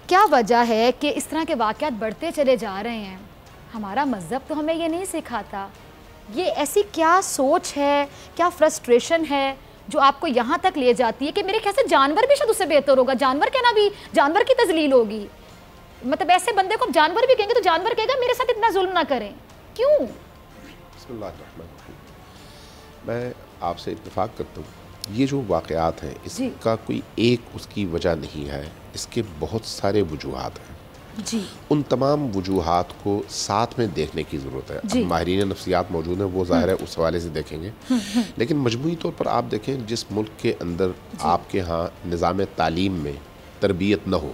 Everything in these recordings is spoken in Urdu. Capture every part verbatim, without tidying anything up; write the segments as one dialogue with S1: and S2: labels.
S1: کیا وجہ ہے کہ اس طرح کے واقعات بڑھتے چلے جا رہے ہیں؟ ہمارا مذہب تو ہمیں یہ نہیں سکھاتا. یہ ایسی کیا سوچ ہے, کیا فرسٹریشن ہے جو آپ کو یہاں تک لے جاتی ہے کہ میرے خیال سے جانور بھی شاید اس سے بہتر ہوگا. جانور کہنا بھی جانور کی تذلیل ہوگی. مطلب ایسے بندے کو جانور بھی کہیں گے تو جانور کہے گا میرے ساتھ اتنا ظلم نہ کریں. کیوں؟
S2: بسم اللہ الرحمن الرحیم. میں آپ سے اتفاق کرتا ہوں, یہ جو واقعات ہیں اس جی. کا کوئی ایک اس کی وجہ نہیں ہے, اس کے بہت سارے وجوہات ہیں
S1: جی.
S2: ان تمام وجوہات کو ساتھ میں دیکھنے کی ضرورت ہے جی. اب ماہرین نفسیات موجود ہیں, وہ ظاہر ہے اس حوالے سے دیکھیں گے, لیکن مجموعی طور پر آپ دیکھیں جس ملک کے اندر جی. آپ کے ہاں نظام تعلیم میں تربیت نہ ہو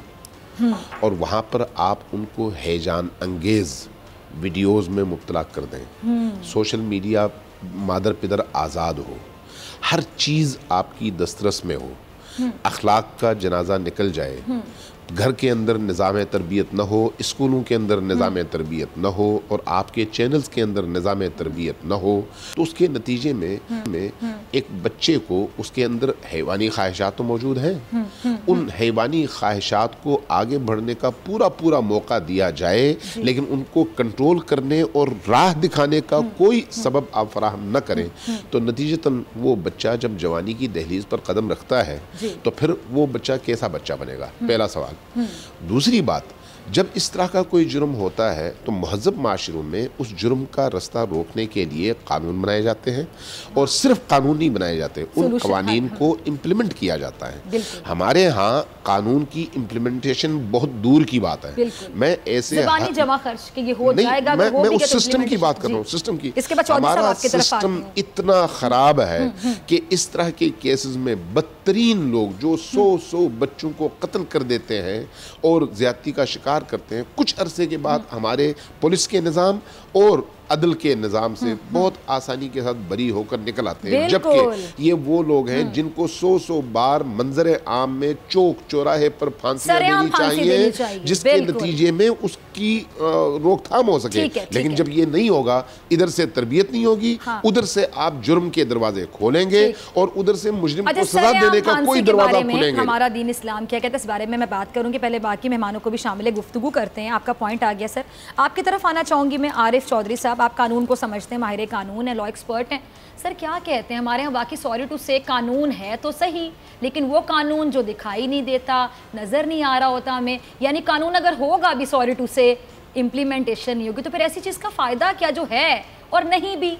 S2: اور وہاں پر آپ ان کو ہیجان انگیز ویڈیوز میں مبتلا کر دیں, سوشل میڈیا مادر پدر آزاد ہو, ہر چیز آپ کی دسترس میں ہو, اخلاق کا جنازہ نکل جائے, گھر کے اندر نظام تربیت نہ ہو, اسکولوں کے اندر نظام تربیت نہ ہو اور آپ کے چینلز کے اندر نظام تربیت نہ ہو, تو اس کے نتیجے میں میں ایک بچے کو اس کے اندر حیوانی خواہشات تو موجود ہیں, ان حیوانی خواہشات کو آگے بڑھنے کا پورا پورا موقع دیا جائے, لیکن ان کو کنٹرول کرنے اور راہ دکھانے کا کوئی سبب آپ فراہم نہ کریں, تو نتیجتاً وہ بچہ جب جوانی کی دہلیز پر قدم رکھتا ہے تو پھر وہ بچہ کیسا بچہ بنے گا؟ پہلا سوال. دوسری بات, جب اس طرح کا کوئی جرم ہوتا ہے تو مہذب معاشروں میں اس جرم کا رستہ روکنے کے لیے قانون بنائے جاتے ہیں, اور صرف قانون نہیں بنائے جاتے, ان قوانین کو امپلیمنٹ کیا جاتا ہے. ہمارے ہاں قانون کی امپلیمنٹیشن بہت دور کی بات ہے. میں ایسے
S1: زبانی جمع خرچ کہ یہ ہو جائے گا,
S2: میں اس سسٹم کی بات کر رہا ہوں, سسٹم کی. ہمارا سسٹم اتنا خراب ہے کہ اس طرح کے کیسز میں بدترین لوگ جو سو سو بچوں کو قتل کر دیتے ہیں اور زیادتی کا شکار کرتے ہیں, کچھ عرصے کے بعد ہمارے پولیس کے نظام اور عدل کے نظام سے بہت آسانی کے ساتھ بری ہو کر نکل آتے ہیں, جبکہ یہ وہ لوگ ہیں جن کو سو سو بار منظر عام میں چوک چوراہے پر پھانسیاں دینی چاہیے, جس کے نتیجے میں اس کی روک تھام ہو سکے. لیکن جب یہ نہیں ہوگا, ادھر سے تربیت نہیں ہوگی, ادھر سے آپ جرم کے دروازے کھولیں گے اور ادھر سے مجرم کو سزا دینے کا کوئی دروازہ کھولیں گے.
S1: ہمارا دین اسلام کیا کہتا ہے اس بارے میں میں بات کروں گی, پہلے باقی مہمانوں کو بھی شامل گفتگو کرتے ہیں. آپ کا پوائنٹ آ گیا سر. آپ کی طرف آنا چاہوں گی میں. عارف چودھری صاحب, آپ قانون کو سمجھتے ہیں, ماہر قانون ہیں, لا ایکسپرٹ ہیں. سر کیا کہتے ہیں, ہمارے ہاں واقعی سوری ٹو سے قانون ہے تو صحیح, لیکن وہ قانون جو دکھائی نہیں دیتا, نظر نہیں آ رہا ہوتا ہمیں, یعنی قانون اگر ہوگا بھی سوری ٹو سے امپلیمنٹیشن نہیں ہوگی, تو پھر ایسی چیز کا فائدہ کیا جو ہے اور نہیں بھی؟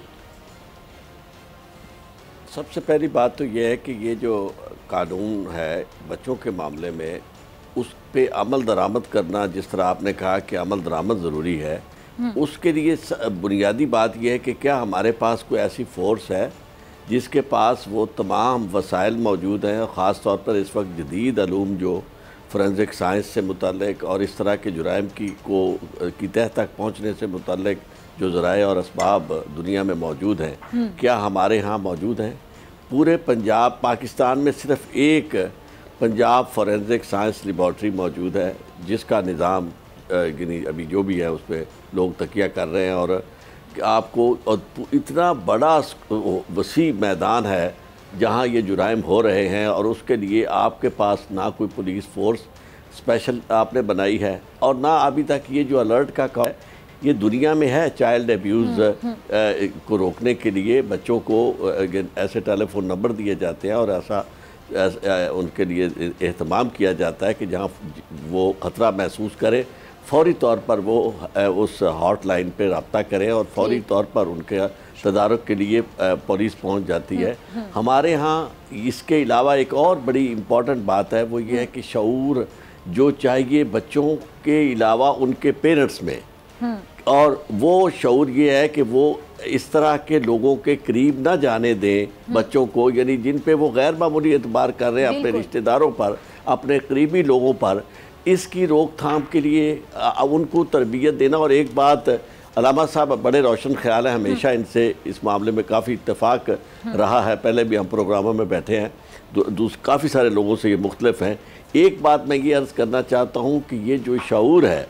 S3: سب سے پہلی بات تو یہ ہے کہ یہ جو قانون ہے بچوں کے معاملے میں, اس پہ عمل درآمد کرنا, جس طرح آپ نے کہا کہ عمل درآمد ضروری ہے, اس کے لیے بنیادی بات یہ ہے کہ کیا ہمارے پاس کوئی ایسی فورس ہے جس کے پاس وہ تمام وسائل موجود ہیں, خاص طور پر اس وقت جدید علوم جو فورنزک سائنس سے متعلق اور اس طرح کے جرائم کی کو کی تہ تک پہنچنے سے متعلق جو ذرائع اور اسباب دنیا میں موجود ہیں, کیا ہمارے ہاں موجود ہیں؟ پورے پنجاب پاکستان میں صرف ایک پنجاب فورنزک سائنس لیبارٹری موجود ہے جس کا نظام ابھی جو بھی ہے اس پہ لوگ تکیہ کر رہے ہیں, اور آپ کو اتنا بڑا وسیع میدان ہے جہاں یہ جرائم ہو رہے ہیں, اور اس کے لیے آپ کے پاس نہ کوئی پولیس فورس اسپیشل آپ نے بنائی ہے, اور نہ ابھی تک یہ جو الرٹ کا کام ہے یہ دنیا میں ہے. چائلڈ ایبیوز کو روکنے کے لیے بچوں کو ایسے ٹیلی فون نمبر دیے جاتے ہیں اور ایسا ان کے لیے اہتمام کیا جاتا ہے کہ جہاں وہ خطرہ محسوس کرے فوری طور پر وہ اس ہاٹ لائن پہ رابطہ کریں, اور فوری طور پر ان کے تدارک کے لیے پولیس پہنچ جاتی ہے. ہمارے ہاں اس کے علاوہ ایک اور بڑی امپورٹنٹ بات ہے, وہ یہ ہے کہ شعور جو چاہیے بچوں کے علاوہ ان کے پیرنٹس میں, اور وہ شعور یہ ہے کہ وہ اس طرح کے لوگوں کے قریب نہ جانے دیں بچوں کو, یعنی جن پہ وہ غیر معمولی اعتبار کر رہے ہیں اپنے رشتہ داروں پر, اپنے قریبی لوگوں پر, اس کی روک تھام کے لیے ان کو تربیت دینا. اور ایک بات, علامہ صاحب بڑے روشن خیال ہے, ہمیشہ ان سے اس معاملے میں کافی اتفاق رہا ہے, پہلے بھی ہم پروگراموں میں بیٹھے ہیں, کافی سارے لوگوں سے یہ مختلف ہیں. ایک بات میں یہ عرض کرنا چاہتا ہوں کہ یہ جو شعور ہے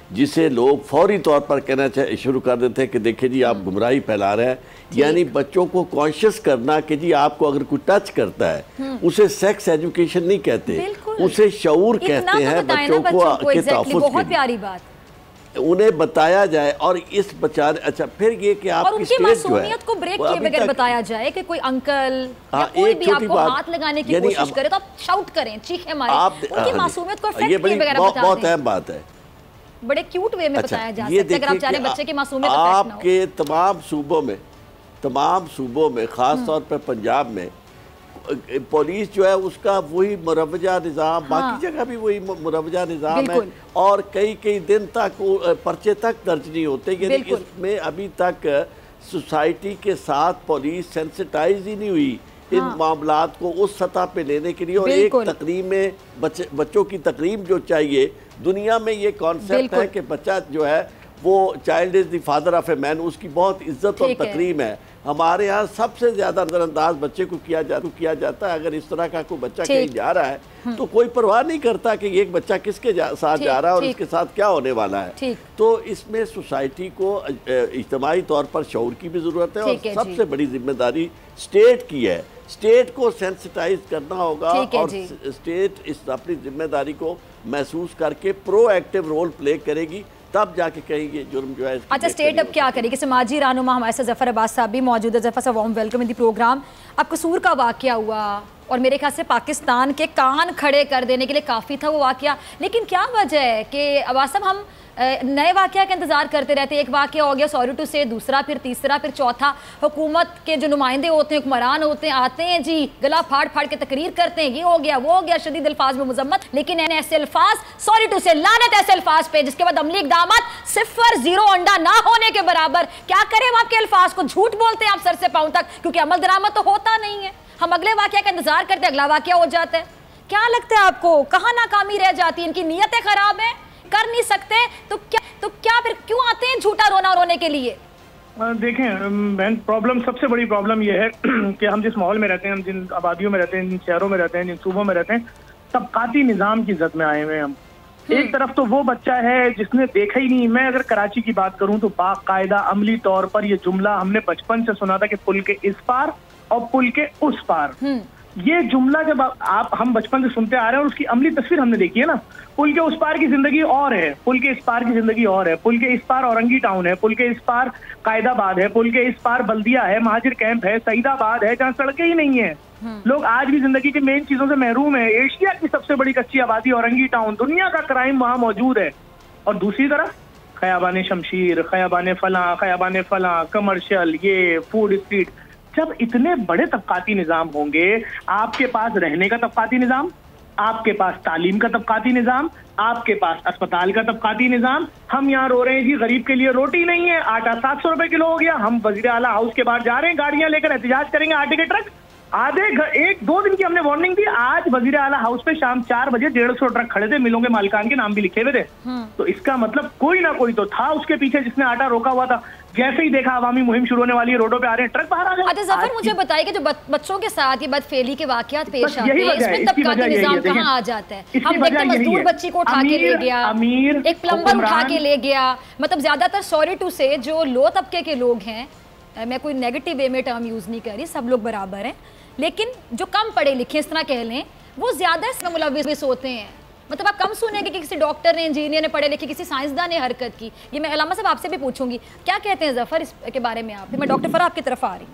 S3: जिसे लोग फौरी तौर पर कहना शुरू कर देते हैं कि देखिए जी आप गुमराही फैला रहे हैं। यानी बच्चों को कॉन्शियस करना कि जी आपको अगर कोई टच करता है उसे सेक्स एजुकेशन नहीं कहते, उसे शऊर कहते हैं। बच्चों को के तहफ़्फ़ुज़
S1: बहुत प्यारी बात
S3: उन्हें बताया जाए। और इस बचाने अच्छा फिर ये कि आप
S1: और उनकी मासूमियत को ब्रेक किए बगैर बताया जाए कि कोई अंकल या कोई भी आपको हाथ लगाने की कोशिश करे तो आप शाउट करें, चीखें मारें, उनकी मासूमियत को अफेक्ट किए बगैर बता दें।
S3: बहुत अहम बात है,
S1: बड़े क्यूट वे में बताया जा सकता है अगर आप चाह रहे बच्चे की मासूमियत अफेक्ट ना हो।
S3: आपके तमाम सूबों में तमाम सूबों में ख़ास तौर पर पंजाब में पुलिस जो है उसका वही मुरवजा निज़ाम, हाँ। बाकी जगह भी वही मुरवजा निज़ाम है और कई कई दिन तक पर्चे तक दर्ज नहीं होते। यानी इसमें अभी तक सोसाइटी के साथ पुलिस सेंसिटाइज ही नहीं हुई इन हाँ। मामलात को उस सतह पे लेने के लिए। और एक तकरीब में बच्चे बच्चों की तकरीब जो चाहिए, दुनिया में ये कॉन्सेप्ट है कि बच्चा जो है वो child is the father of a man, उसकी बहुत इज्जत और तकरीम है। हमारे यहाँ सबसे ज्यादा नजरअंदाज बच्चे को किया जा किया जाता है। अगर इस तरह का कोई बच्चा कहीं जा रहा है तो कोई परवाह नहीं करता कि एक बच्चा किसके जा, साथ जा रहा है और इसके साथ क्या होने वाला है। तो इसमें सोसाइटी को इज्तिमाई तौर पर शऊर की भी जरूरत है और सबसे बड़ी जिम्मेदारी स्टेट की है। स्टेट को सेंसिटाइज करना होगा और स्टेट इस अपनी जिम्मेदारी को महसूस करके प्रोएक्टिव रोल प्ले करेगी, तब जाके कहेंगे जुर्म जो है।
S1: अच्छा स्टेट अब क्या करेगी? समाजी रहनुमा हमारे साथ जफर अब्बास साहब भी मौजूद है। जफर साहब warm welcome in the programme. अब कसूर का वाकया हुआ और मेरे ख्याल से पाकिस्तान के कान खड़े कर देने के लिए काफ़ी था वो वाकया, लेकिन क्या वजह है कि अब्बास साहब हम नए वाकया का इंतजार करते रहते हैं? एक वाकया हो गया सॉरी टू से, दूसरा फिर तीसरा फिर चौथा। हुकूमत के जो नुमाइंदे होते हैं, हुक्मरान होते हैं, आते हैं जी गला फाड़ फाड़ के तकरीर करते हैं, ये हो गया वो हो गया, शदीद अल्फाज में मुजम्मत। लेकिन ऐसे अल्फाज सॉरी टू से लानत ऐसे अल्फाज पे जिसके बाद अमली इक़दाम सिफर जीरो अंडा ना होने के बराबर। क्या करें हम आपके अल्फाज को? झूठ बोलते हैं आप सर से पाँव तक, क्योंकि अमल दरामद तो होता नहीं है। हम अगले वाकया का इंतजार करते हैं, अगला वाकया हो जाता है। क्या लगता है आपको कहाँ नाकामी रह जाती है? इनकी नीयतें खराब है, कर नहीं सकते तो क्या तो क्या फिर क्यों आते हैं झूठा रोना रोने के लिए?
S4: देखें बहन, प्रॉब्लम सबसे बड़ी प्रॉब्लम यह है कि हम जिस माहौल में रहते हैं, हम जिन आबादियों में रहते हैं, जिन शहरों में रहते हैं, जिन सूबों में रहते हैं, तबकाती निज़ाम की जद में आए हुए हैं हम। एक तरफ तो वो बच्चा है जिसने देखा ही नहीं। मैं अगर कराची की बात करूं तो बाकायदा अमली तौर पर ये जुमला हमने बचपन से सुना था कि पुल के इस पार और पुल के उस पार। ये जुमला जब आप, आप हम बचपन से सुनते आ रहे हैं और उसकी अमली तस्वीर हमने देखी है ना। पुल के उस पार की जिंदगी और है, पुल के इस पार की जिंदगी और है। पुल के इस पार औरंगी टाउन है, पुल के इस पार कायदाबाद है, पुल के इस पार बल्दिया है, महाजिर कैंप है, सईदाबाद है, जहाँ सड़कें ही नहीं है। लोग आज भी जिंदगी की मेन चीजों से महरूम है। एशिया की सबसे बड़ी कच्ची आबादी औरंगी टाउन, दुनिया का क्राइम वहां मौजूद है। और दूसरी तरफ खयाबान शमशीर, खयाबान फला, खयाबान फला, कमर्शियल, ये फूड स्ट्रीट। जब इतने बड़े तबकाती निज़ाम होंगे, आपके पास रहने का तबकाती निज़ाम, आपके पास तालीम का तबकाती निज़ाम, आपके पास अस्पताल का तबकाती निज़ाम। हम यहाँ रो रहे हैं जी गरीब के लिए रोटी नहीं है, आटा सात सौ रुपए किलो हो गया। हम वज़ीर आला हाउस के बाहर जा रहे हैं, गाड़ियां लेकर एहतजाज करेंगे, आटे के ट्रक आधे एक दो दिन की हमने वार्निंग दी। आज वज़ीर आला हाउस पे शाम चार बजे डेढ़ सौ ट्रक खड़े थे, मिलों के मालिकान के नाम भी लिखे हुए थे। तो इसका मतलब कोई ना कोई तो था उसके पीछे जिसने आटा रोका हुआ था। जैसे ही देखा अवामी मुहिम शुरू होने वाली है, रोडों पे आ रहे हैं, ट्रक बाहर आ गए।
S1: अच्छा जफर, मुझे बताइए कि जो बच्चों के साथ ये बदफेली के वाकयात पेश आते हैं, इसमें तबकाती निजाम कहाँ आ जाता है? हम देखते हैं मजदूर बच्ची को उठा के ले गया, एक प्लम्बर उठा के ले गया। मतलब ज्यादातर सॉरी टू से जो लो तबके के लोग हैं, मैं कोई नेगेटिव वे में टर्म यूज नहीं कर रही, सब लोग बराबर हैं, लेकिन जो कम पढ़े लिखे इस तरह कह लें, वो ज्यादा इसमें मुलविस होते हैं। मतलब आप कम सुनेंगे कि किसी डॉक्टर ने, इंजीनियर ने, पढ़े लिखे किसी साइंसदान ने हरकत की। ये मैं अलामा साहब आपसे भी पूछूंगी, क्या कहते हैं जफर इस के बारे में आप? मैं डॉक्टर फरा आपकी तरफ आ रही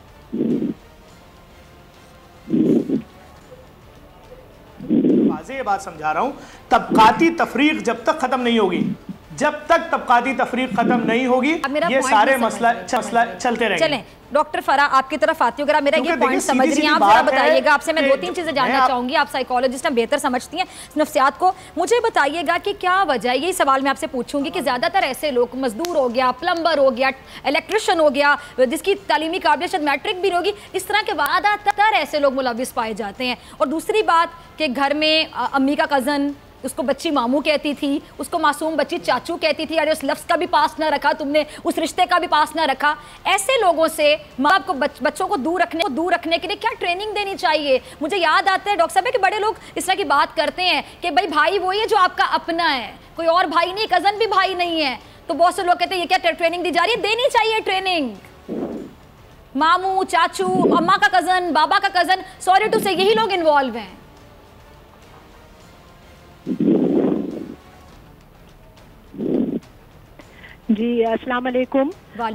S4: वाज़ेह ये बात समझा रहा हूँ, तबकाती तफरीक जब तक खत्म नहीं होगी, जब तक तबकाती तफरीक खत्म नहीं होगी, ये सारे मसला मसला चलते रहेंगे।
S1: चलें डॉक्टर फरा आपकी तरफ आती हूँ। अगर आप मेरा ये पॉइंट समझ रही हैं, आप जरा बताइएगा। आपसे मैं दो तीन चीजें जानना चाहूंगी, आप साइकोलॉजिस्ट हैं, बेहतर समझती हैं नफ्सियात को। मुझे बताइएगा कि क्या वजह, यही सवाल मैं आपसे पूछूंगी कि ज्यादातर ऐसे लोग, मजदूर हो गया, प्लम्बर हो गया, इलेक्ट्रिशियन हो गया, जिसकी तालीमी काबिलियत मैट्रिक भी होगी, इस तरह के ज्यादातर ऐसे लोग मुलविस पाए जाते हैं। और दूसरी बात कि घर में अम्मी का कज़न اس کو بچی ماموں کہتی تھی, اس کو معصوم بچی چاچو کہتی تھی, ارے اس لفظ کا بھی پاس نہ رکھا تم نے, اس رشتے کا بھی پاس نہ رکھا. ایسے لوگوں سے ماں باپ کو بچوں کو دور رکھنے کو دور رکھنے کے لیے کیا ٹریننگ دینی چاہیے. مجھے یاد آتا ہے ڈاکٹر صاحب کہ بڑے لوگ اس طرح کی بات کرتے ہیں کہ بھائی بھائی وہی ہے جو آپ کا اپنا ہے, کوئی اور بھائی نہیں, کزن بھی بھائی نہیں ہے. تو بہت سے لوگ کہتے ہیں یہ کیا ٹریننگ دی جا رہی ہے. دینی چاہیے ٹریننگ. ماموں, چاچو, اماں کا کزن, بابا کا کزن, سوری ٹو سے یہی لوگ انوالو ہیں.
S5: جی السلام علیکم.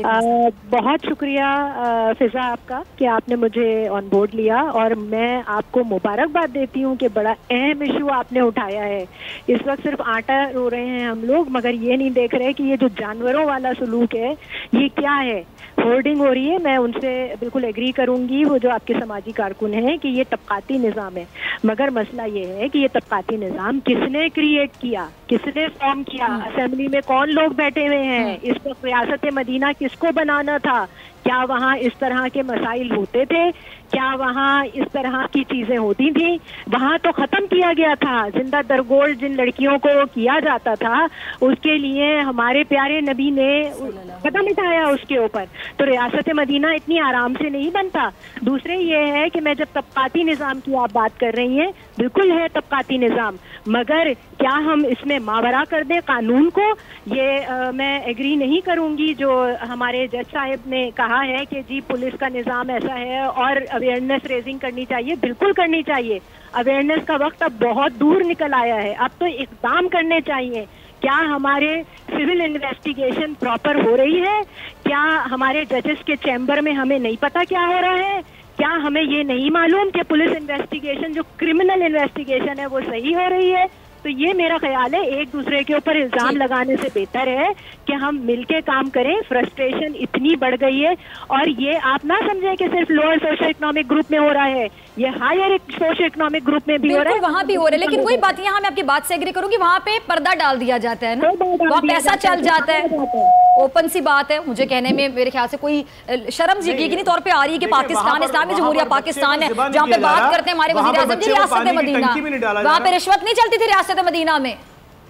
S5: بہت شکریہ فضا آپ کا کہ آپ نے مجھے آن بورڈ لیا, اور میں آپ کو مبارکباد دیتی ہوں کہ بڑا اہم ایشو آپ نے اٹھایا ہے. اس وقت صرف آٹا رو رہے ہیں ہم لوگ, مگر یہ نہیں دیکھ رہے کہ یہ جو جانوروں والا سلوک ہے یہ کیا ہے. ہورڈنگ ہو رہی ہے, میں ان سے بالکل ایگری کروں گی, وہ جو آپ کے سماجی کارکن ہیں, کہ یہ طبقاتی نظام ہے. مگر مسئلہ یہ ہے کہ یہ طبقاتی نظام کس نے کریٹ کیا, کس نے فارم کیا, اسمبلی میں کون لوگ بیٹھے ہوئے ہیں, اس وقت ریاست مدینہ کس کو بنانا تھا, کیا وہاں اس طرح کے مسائل ہوتے تھے, کیا وہاں اس طرح کی چیزیں ہوتی تھیں. وہاں تو ختم کیا گیا تھا. زندہ درگول جن لڑکیوں کو کیا جاتا تھا اس کے لیے ہمارے پیارے نبی نے قدم اٹھایا اس کے اوپر. تو ریاست مدینہ اتنی آرام سے نہیں بنتا. دوسرے یہ ہے کہ میں جب طبقاتی نظام کی آپ بات کر رہی ہیں, بالکل ہے طبقاتی نظام, مگر کیا ہم اس میں ماورا کر دیں قانون کو. یہ آ, میں ایگری نہیں کروں گی جو ہمارے جج صاحب نے کہا ہے کہ جی پولیس کا نظام ایسا ہے اور اویئرنیس ریزنگ کرنی چاہیے. بالکل کرنی چاہیے. اویئرنیس کا وقت اب بہت دور نکل آیا ہے. اب تو اقدام کرنے چاہیے. کیا ہمارے سول انویسٹیگیشن پراپر ہو رہی ہے؟ کیا ہمارے ججز کے چیمبر میں ہمیں نہیں پتا کیا ہو رہا ہے؟ کیا ہمیں یہ نہیں معلوم کہ پولیس انویسٹیگیشن جو کرمنل انویسٹیگیشن ہے وہ صحیح ہو رہی ہے؟ تو یہ میرا خیال ہے ایک دوسرے کے اوپر الزام لگانے سے بہتر ہے کہ ہم مل کے کام کریں. فرسٹریشن اتنی بڑھ گئی ہے, اور یہ آپ نہ سمجھیں کہ صرف لوور سوشل اکنامک گروپ میں ہو رہا ہے, یہ ہائر سوشل اکنامک گروپ میں بھی ہو رہا ہے,
S1: وہاں بھی ہو رہا ہے. لیکن وہی بات یہاں میں آپ کی بات سے ایگری کروں گی, وہاں پہ پردہ ڈال دیا جاتا ہے نا, وہاں پیسہ چل جاتا ہے. اوپن سی بات ہے, مجھے کہنے میں میرے خیال سے کوئی شرم یقینی طور پہ آ رہی ہے کہ پاکستان اسلامی جمہوریہ پاکستان ہے جہاں پہ بات کرتے ہیں ہمارے وزیر اعظم جی ریاست مدینہ, وہاں پہ رشوت نہیں چلتی تھی ریاست مدینہ میں.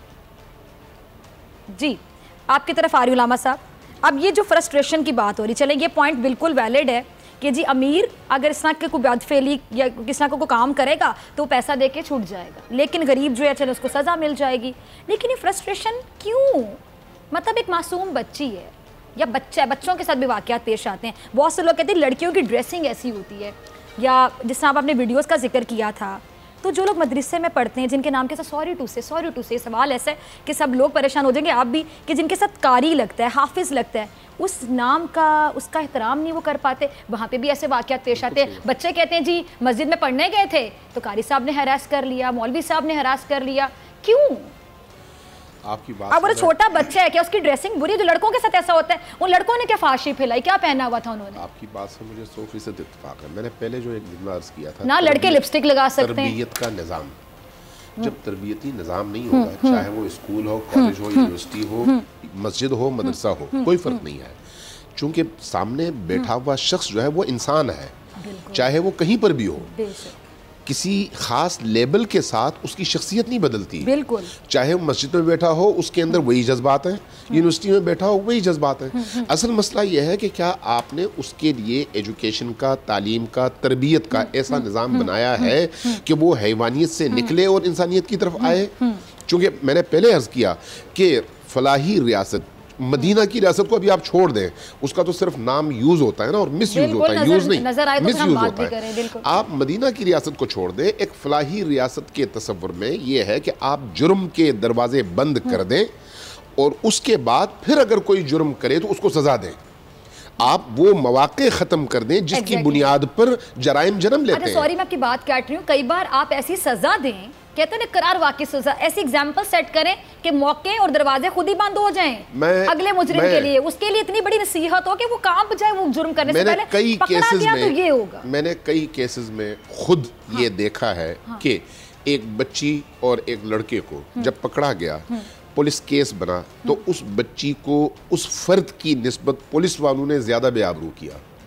S1: جی آپ کی طرف آ رہی علامہ صاحب. اب یہ جو فرسٹریشن کی بات ہو رہی, چلیں یہ پوائنٹ بالکل ویلڈ ہے کہ جی امیر اگر اس طرح کے کوئی بد فعلی یا کس طرح کو کوئی کام کرے گا تو پیسہ دے کے چھوٹ جائے گا, لیکن غریب جو ہے چلے اس کو سزا مل جائے گی. لیکن یہ فرسٹریشن کیوں؟ مطلب ایک معصوم بچی ہے یا بچہ ہے, بچوں کے ساتھ بھی واقعات پیش آتے ہیں. بہت سے لوگ کہتے ہیں لڑکیوں کی ڈریسنگ ایسی ہوتی ہے, یا جس طرح آپ نے ویڈیوز کا ذکر کیا تھا, تو جو لوگ مدرسے میں پڑھتے ہیں جن کے نام کے ساتھ sorry to say sorry to say سوال ایسا ہے کہ سب لوگ پریشان ہو جائیں گے, آپ بھی, کہ جن کے ساتھ قاری لگتا ہے, حافظ لگتا ہے, اس نام کا اس کا احترام نہیں وہ کر پاتے. وہاں پہ بھی ایسے واقعات پیش آتے ہیں. بچے کہتے ہیں جی مسجد میں پڑھنے گئے تھے تو قاری صاحب نے ہراس کر لیا, مولوی صاحب نے ہراس کر لیا. کیوں؟
S2: آپ کی بات,
S1: اب وہ چھوٹا بچہ ہے, کیا اس کی ڈریسنگ بری؟ جو لڑکوں کے ساتھ ایسا ہوتا ہے, ان لڑکوں نے کیا فحاشی پھیلائی, کیا پہنا ہوا تھا انہوں نے؟
S2: آپ کی بات سے مجھے سو فیصد اتفاق ہے. میں نے پہلے جو ایک جملہ عرض کیا تھا,
S1: نہ لڑکے لپسٹک لگا سکتے ہیں.
S2: تربیت کا نظام, جب تربیتی نظام نہیں ہوگا, چاہے وہ اسکول ہو, کالج ہو, یونیورسٹی ہو, مسجد ہو, مدرسہ ہو, کوئی فرق نہیں ہے. چونکہ سامنے بیٹھا ہوا شخص جو ہے وہ انسان ہے, چاہے وہ کہیں پر بھی ہو, کسی خاص لیبل کے ساتھ اس کی شخصیت نہیں بدلتی.
S1: بالکل,
S2: چاہے وہ مسجد میں بیٹھا ہو اس کے اندر وہی جذبات ہیں, یونیورسٹی میں بیٹھا ہو وہی جذبات ہیں. اصل مسئلہ یہ ہے کہ کیا آپ نے اس کے لیے ایجوکیشن کا, تعلیم کا, تربیت کا ایسا نظام بنایا ہے کہ وہ حیوانیت سے نکلے اور انسانیت کی طرف آئے. چونکہ میں نے پہلے عرض کیا کہ فلاحی ریاست, مدینہ کی ریاست کو ابھی آپ چھوڑ دیں, اس کا تو صرف نام یوز ہوتا ہے نا, اور مس یوز ہوتا ہے, یوز نہیں, مس یوز ہوتا ہے. آپ مدینہ کی ریاست کو چھوڑ دیں, ایک فلاحی ریاست کے تصور میں یہ ہے کہ آپ جرم کے دروازے بند کر دیں, اور اس کے بعد پھر اگر کوئی جرم کرے تو اس کو سزا دیں. آپ وہ مواقع ختم کر دیں جس کی بنیاد پر جرائم جنم لیتے ہیں.
S1: سوری میں آپ کی بات کاٹ رہی ہوں, کئی بار آپ ایسی سزا دیں, کہتے ہیں قرار واقعی سزا, ایسی ایگزامپل سیٹ کریں کہ موقع اور دروازے خود ہی بند ہو جائیں اگلے مجرم کے لیے, اس کے لیے اتنی بڑی نصیحت ہو کہ وہ کام جائے, وہ جرم کرنے سے پہلے پکڑا گیا تو یہ ہوگا.
S2: میں نے کئی کیسز میں خود یہ دیکھا ہے کہ ایک بچی اور ایک لڑکے کو جب پکڑا گیا, پولیس کیس بنا, تو اس بچی کو اس فرد کی نسبت پولیس والوں نے زیادہ بے آبرو کیا.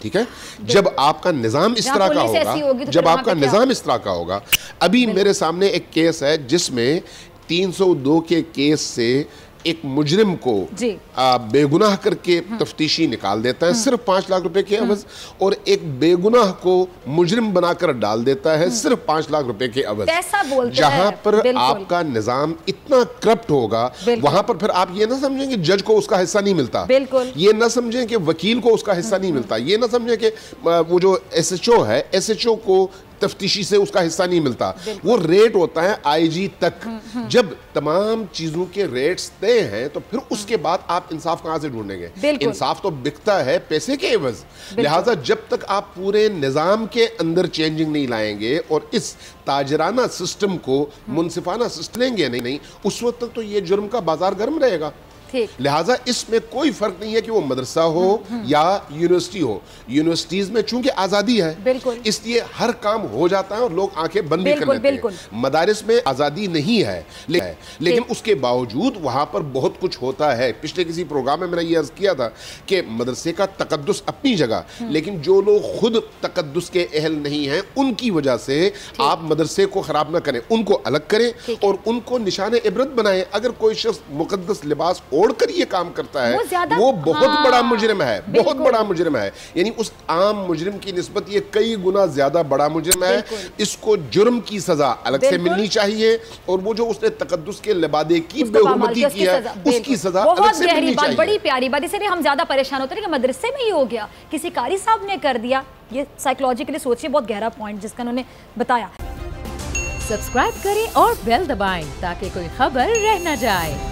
S2: ٹھیک ہے. جب آپ کا نظام اس طرح کا ہوگا جب آپ کا نظام اس طرح کا ہوگا ابھی میرے سامنے ایک کیس ہے جس میں تین سو دو کے کیس سے ایک مجرم کو بے گناہ کر کے تفتیشی نکال دیتا ہے صرف پانچ لاکھ روپے کے عوض, اور ایک بے گناہ کو مجرم بنا کر ڈال دیتا ہے صرف پانچ لاکھ روپے کے عوض. جہاں پر آپ کا نظام اتنا کرپٹ ہوگا وہاں پر پھر آپ یہ نہ سمجھیں کہ جج کو اس کا حصہ نہیں ملتا, یہ نہ سمجھیں کہ وکیل کو اس کا حصہ نہیں ملتا, یہ نہ سمجھیں کہ وہ جو ایس ایچ او ہے ایس ایچ او کو تفتیشی سے اس کا حصہ نہیں ملتا. وہ ریٹ ہوتا ہے آئی جی تک. جب تمام چیزوں کے ریٹس طے ہیں تو پھر اس کے بعد آپ انصاف کہاں سے ڈھونڈیں گے؟ انصاف تو بکتا ہے پیسے کے عوض. لہٰذا جب تک آپ پورے نظام کے اندر چینجنگ نہیں لائیں گے اور اس تاجرانہ سسٹم کو منصفانہ سسٹم لیں گے نہیں اس وقت تک تو یہ جرم کا بازار گرم رہے گا. لہٰذا اس میں کوئی فرق نہیں ہے کہ وہ مدرسہ ہو یا یونیورسٹی ہو. یونیورسٹیز میں چونکہ آزادی ہے اس لیے ہر کام ہو جاتا ہے اور لوگ آنکھیں بند بھی کر لیتے ہیں. مدارس میں آزادی نہیں ہے لیکن اس کے باوجود وہاں پر بہت کچھ ہوتا ہے. پچھلے کسی پروگرام میں میں نے یہ عرض کیا تھا کہ مدرسے کا تقدس اپنی جگہ, لیکن جو لوگ خود تقدس کے اہل نہیں ہیں ان کی وجہ سے آپ مدرسے کو خراب نہ کریں, ان کو الگ کریں اور ان کو نشان عبرت بنائیں. اگر کوئی شخص مقدس لباس اوڑھ کر یہ کام کرتا ہے وہ بہت بڑا مجرم ہے, بہت بڑا مجرم ہے. یعنی اس عام مجرم کی نسبت یہ کئی گنا زیادہ بڑا مجرم ہے. اس کو جرم کی سزا الگ سے ملنی چاہیے اور وہ جو اس نے تقدس کے لبادے کی بے حرمتی کی ہے اس کی سزا الگ سے ملنی چاہیے.
S1: بڑی پیاری بات, اس لیے ہم زیادہ پریشان ہوتے ہیں کہ مدرسے میں ہی ہو گیا, کسی قاری صاحب نے کر دیا. یہ سائیکولوجیکلی سوچیے, بہت گہرا پوائنٹ جس کا انہوں نے بتایا.
S6: سبسکرائب کریں اور بیل دبائیں تاکہ کوئی خبر رہ نہ جائے.